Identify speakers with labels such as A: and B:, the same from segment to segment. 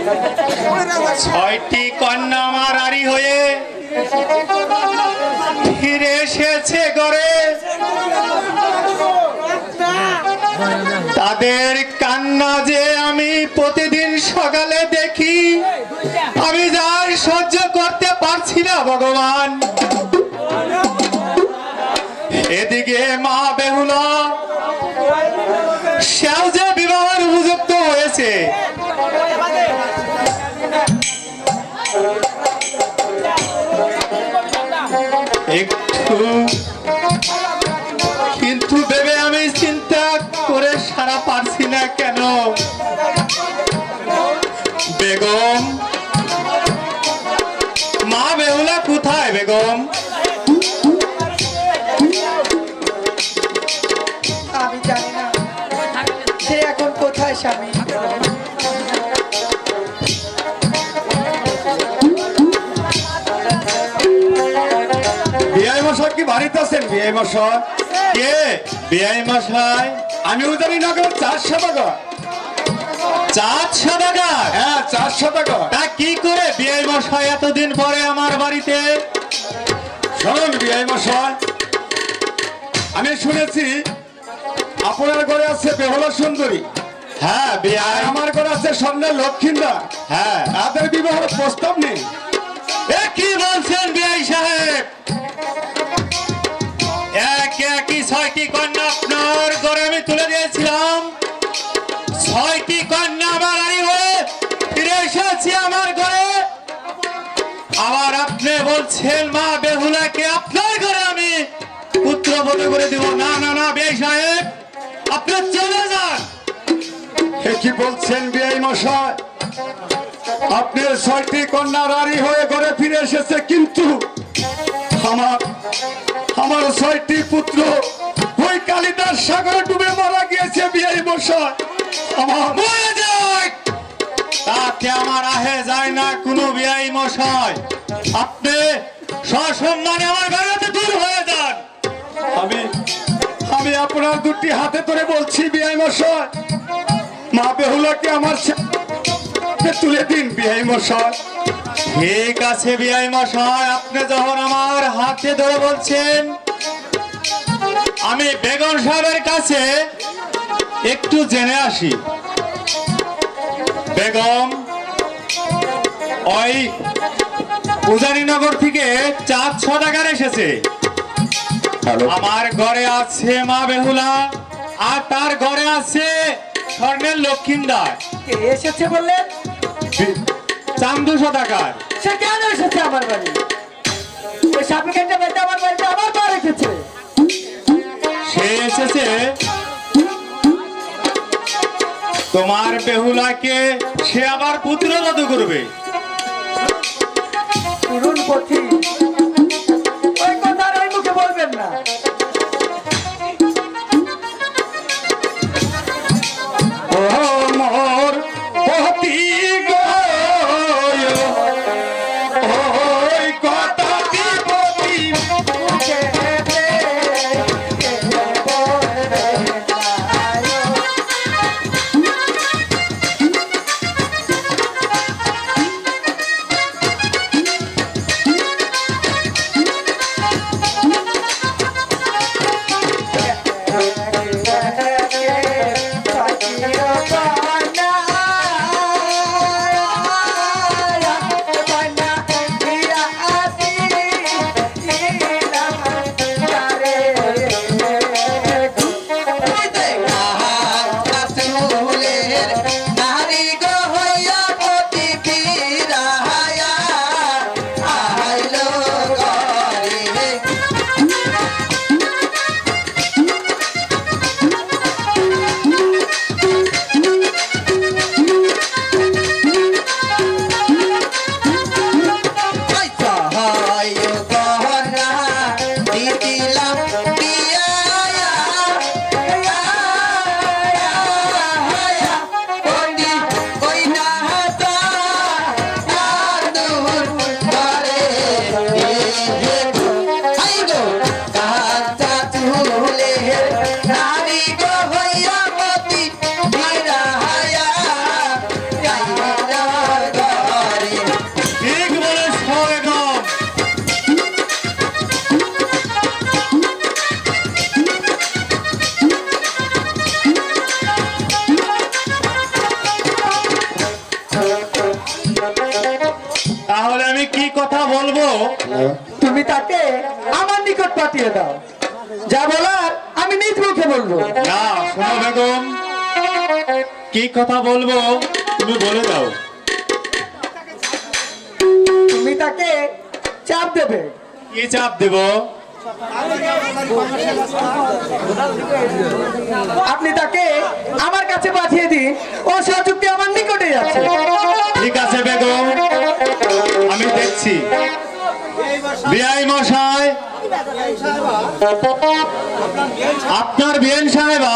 A: ছয়টি কন্যা আমার আড়ি হয়ে ফিরে এসেছে ঘরে। তাদের কান্না যে আমি প্রতিদিন সকালে দেখি, আমি যার সহ্য করতে পারছি না ভগবান। এদিকে মা বেহুলা সেও যে বিবাহের উপযুক্ত হয়েছে, একটু কিন্তু ভেবে আমি চিন্তা করে সারা পারছি না কেন। বেগম, মা বেহুলা কোথায় বেগম?
B: আমি জানি না সে এখন কোথায় স্বামী।
C: বিআই মশাই কি বাড়িতে আছেন? বিআই মশাই
A: কে? বিআই মশাই?
C: আমি উদারীনগর 4 সদাগর।
A: 4 সদাগর?
C: হ্যাঁ 4 সদাগর।
A: তা কি করে বিআই মশাই এতদিন পরে আমার বাড়িতে?
C: শুনুন বিআই মশাই, আমি শুনেছি আপনার ঘরে আছে বেহুলা সুন্দরী।
A: হ্যাঁ বিআই।
C: আমার ঘরে আছে স্বর্ণের লক্ষ্মীন্দর।
A: হ্যাঁ,
C: তাদের বিবাহের প্রস্তাব নেই।
A: এ কি বলছেন বিআই সাহেব? একই 6টি কন্যা আপনার ঘরে আমি তুলে দিয়েছিলাম। 6টি কন্যা আমার আড়ি হয়ে ফিরে এসেছি আমার ঘরে। আবার আপনি বলছেন মা বেহুলাকে আপনার ঘরে আমি পুত্রবধূ করে দিব? না না না বিআই সাহেব, আপনি চলে যান।
C: কি বলছেন বিআই মশাই? আপনার 6টি কন্যা রানী হয়ে ঘরে ফিরে এসেছে, কিন্তু আমার 6টি পুত্র ওই কালিদাস সাগরে ডুবে মারা গিয়েছে বিআই মশাই। আমার
A: মরে যাক, তাতে আমার আহে যায় না কোনো বিআই মশাই। আপনি সসম্মানে আমার বাড়িতে দূর হয়ে যান।
C: আমি আপনার দুটি হাতে ধরে বলছি বিআই মশাই, মা বেহুলাকে আমার সামনে তুলে দিন বিআই মশাই।
A: ঠিক আছে বিআই মশাই, আপনি যখন আমার হাতে ধরে বলছেন, আমি বেগম সাহেবের কাছে একটু জেনে আসি। বেগম, ওই উজানিনগর থেকে 4 সদাগর এসেছে। আমার ঘরে আছে মা বেহুলা, আর তার ঘরে আছে স্বর্ণের লক্ষ্মীন্দর।
B: কে এসেছে বললেন?
A: চান্দু সদাগর।
B: সে কেন এসেছে আমার বাড়ি? ওই সাপিকেটটা বেঁধে আমার বাড়িতে আমার পা রেখেছে।
A: সে এসেছে তোমার বেহুলাকে সে আবার পুত্রবধূ করবে।
B: পুরুন পথি, ওই কথা আর ওই মুখে বলবেন না।
C: ও মোর পতি গো, ওই কথা দিবতি
B: তুমি তাকে আমার নিকট পাঠিয়ে দাও, যা বলার আমি নিজ মুখে বলবো।
A: না শোনো বেগম, কি কথা বলবো তুমি বলে দাও।
B: তুমি তাকে চাপ দেবে।
A: কি চাপ দেব?
B: আপনি তাকে আমার কাছে পাঠিয়ে দিন, ও সযুক্তি আমার নিকটে যাচ্ছে।
A: ঠিক আছে বেগম, আমি দেখছি। বিআই মশাই, আপনার বিআইন সাহেবা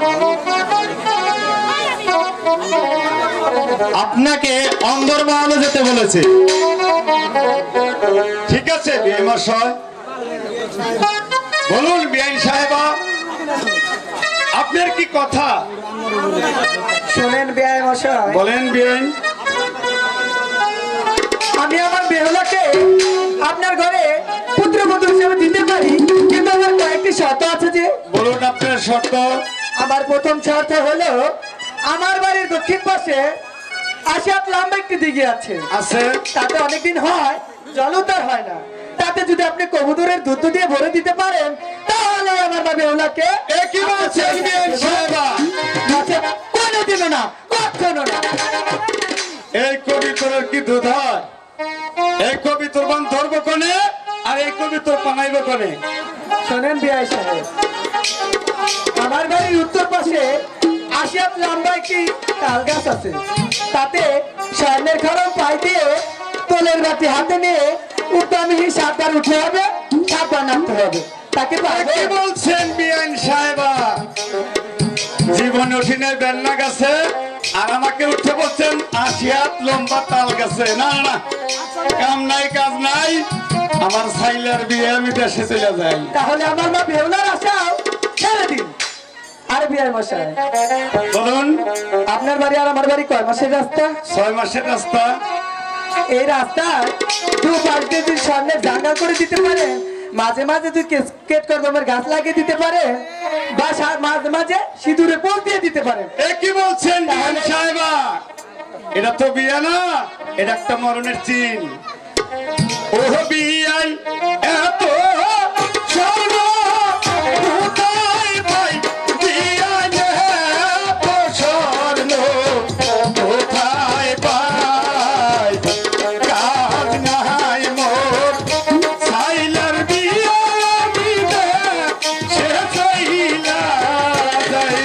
A: আপনাকে অন্দরমহলে যেতে বলেছে।
C: ঠিক আছে বিআই মশাই, বলুন বিআই সাহেবা, আপনার কি কথা?
B: শোনেন বেয়াই মশাই,
C: বলেন বিআই।
B: আমি আমার বেহুলাকে আপনার ঘরে পুত্রবধূ হিসেবে দিতে পারি, কিন্তু আমার কয়েকটি শর্ত আছে। যে
C: বলুন আপনার শর্ত।
B: আমার প্রথম শর্ত হলো, আমার বাড়ির দক্ষিণ পাশে 80 হাত লম্বা একটি দিঘি আছে।
C: আছে।
B: তাতে অনেকদিন হয়, জলউদ্ধার হয় না। তাতে যদি আপনি কবুতরের দুধ দিয়ে ভরে দিতে পারেন, তাহলে আমার বেহুলাকে
C: কি বলছেন বিআই সাহেবা?
B: কোনোদিনও না, কখনো না।
C: এই কবিতরের কি দুধ হয়? এই কবিতর বান ধরবো কোনে, আর এই কবিতর পানাইবো কোনে?
B: শোনেন বিআই সাহেব, আমার বাড়ির উত্তর পাশে 80 হাত লম্বা একটি তাল গাছ আছে। তাতে স্বর্ণের খড়ম পাই দিয়ে তোলের বাটি হাতে নিয়ে উত্তমহীন 7 বার উঠতে হবে, 7 বার নামতে হবে। তাকে পারবে?
C: কি বলছেন বিআই সাহেবা? জীবন উঠিনের বেন্না গেছে, আর আমাকে উঠে বলছেন 80 হাত লম্বা তাল গেছে। না না না, কাম নাই কাজ নাই, আমার সাইলার বিয়ে, আমি দেশে চলে যাই।
B: তাহলে আমার মা বেহুলার আশাও ছেড়ে দিন। আরে বিআই মশাই,
C: বলুন।
B: আপনার বাড়ি আর আমার বাড়ি কয় মাসের রাস্তা?
C: 6 মাসের রাস্তা।
B: এই রাস্তায় 2 পাশ দিয়ে যদি স্বর্ণের জাঙ্গা করে দিতে পারে, মাঝে মাঝে তুই কেট কদমের গাছ লাগিয়ে দিতে পারে, বা মাঝে মাঝে সিঁদুরে পোষ দিয়ে দিতে পারে।
C: কি বলছেন বিআই সাহেবা? এটা তো বিয়ে না, এটা একটা মরণের চিন। ও বিআই এত স্বর্ণ কোথায় পাই? বিআই এত স্বর্ণ কোথায় পাই? কাজ নাই মোর সাইলার বিয়ে, আমি সে চাইলা যাই।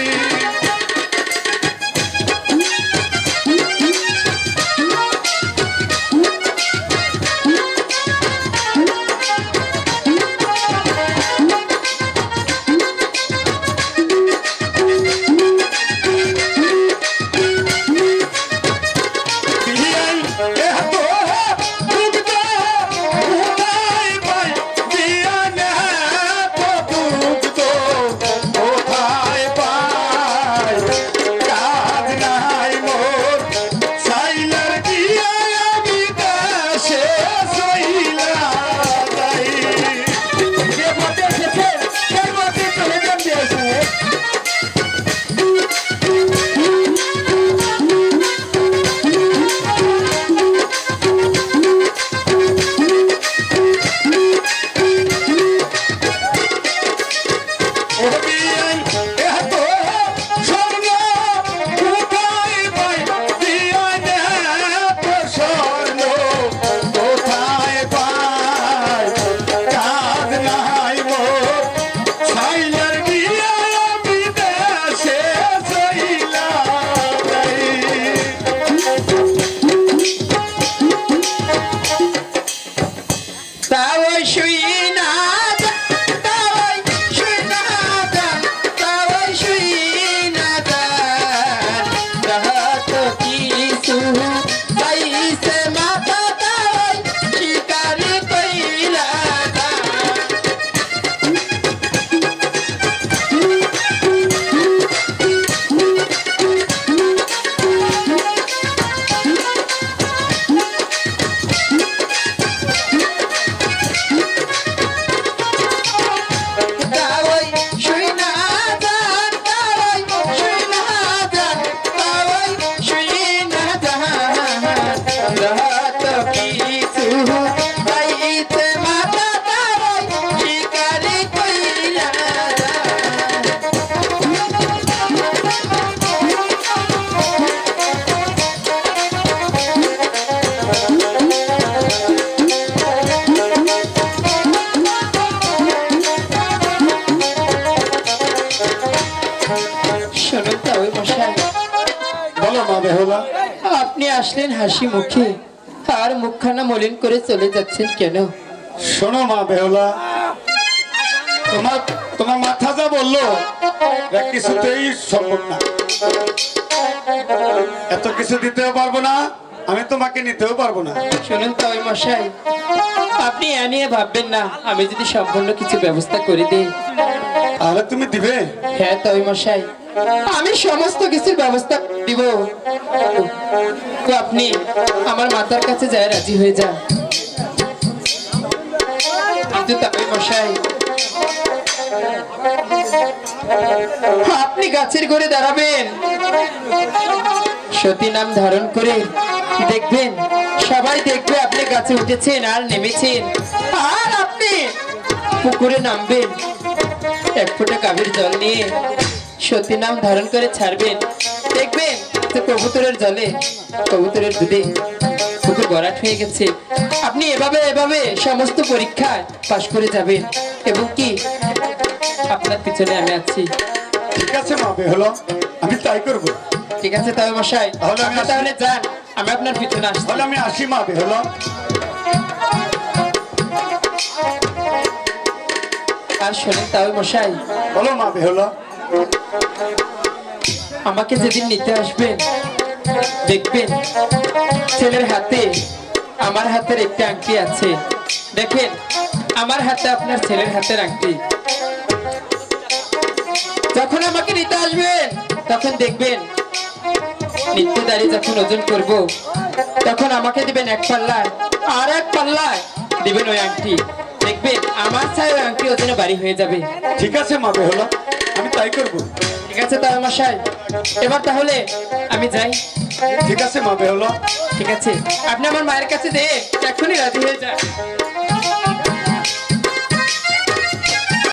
C: বেহুলা?
D: আপনি আসলেন হাসি মুখে আর মুখখানা মলিন করে চলে যাচ্ছেন কেন?
C: শোনো মা বেহুলা, তোমার তোমার মাথা যা বললো এক কিছুতেই সম্ভব না। এত কিছু দিতেও পারবো না, আমি তোমাকে নিতেও পারবো না।
D: শুনুন তো ওই মশাই, আপনি এ নিয়ে ভাববেন না। আমি যদি সম্পূর্ণ কিছু ব্যবস্থা করে দিই,
C: তাহলে তুমি দিবে?
D: হ্যাঁ তো ওই মশাই, আমি সমস্ত কিছুর ব্যবস্থা দিব। তো আপনি আমার মাতার কাছে যায় রাজি হয়ে যান। কিন্তু তবে মশাই, আপনি গাছের ঘরে দাঁড়াবেন, সতী নাম ধারণ করে দেখবেন, সবাই দেখবে আপনি গাছে উঠেছেন আর নেমেছেন। আর আপনি পুকুরে নামবেন, এক ফোঁটা কাবির জল নিয়ে সতী নাম ধারণ করে ছাড়বেন। দেখবেন যে কবুতরের জলে, কবুতরের দুধে পুকুর ভরাট হয়ে গেছে। আপনি এভাবে এভাবে সমস্ত পরীক্ষায় পাশ করে যাবেন, এবং কি আপনার পিছনে আমি আছি।
C: ঠিক আছে মা বেহুলা, আমি তাই করবো।
D: ঠিক আছে তবে মশাই,
C: তাহলে আমি
D: আপনি তাহলে যান, আমি আপনার পিছনে আসছি।
C: তাহলে আমি আসি মা বেহুলা।
D: আর শোনেন তাহলে মশাই,
C: বলো মা বেহুলা।
D: আমাকে যেদিন নিতে আসবেন, দেখবেন ছেলের হাতে আমার হাতের একটা আংটি আছে। দেখেন আমার হাতে আপনার ছেলের হাতের আংটি। যখন আমাকে নিতে আসবেন, তখন দেখবেন নিত্য দাঁড়িয়ে যখন ওজন করব, তখন আমাকে দিবেন এক পাল্লায়, আর এক পাল্লায় দিবেন ওই আংটি। দেখবেন আমার ছায় ওই আংটি ওজনে বাড়ি হয়ে যাবে।
C: ঠিক আছে মা বেহুলা, আমি তাই করবো।
D: ঠিক আছে তাহলে মশাই, এবার তাহলে আমি যাই।
C: ঠিক আছে মা বেহুলা।
D: ঠিক আছে, আপনি আমার মায়ের কাছে যেয়ে এখনই রাজি হয়ে যান।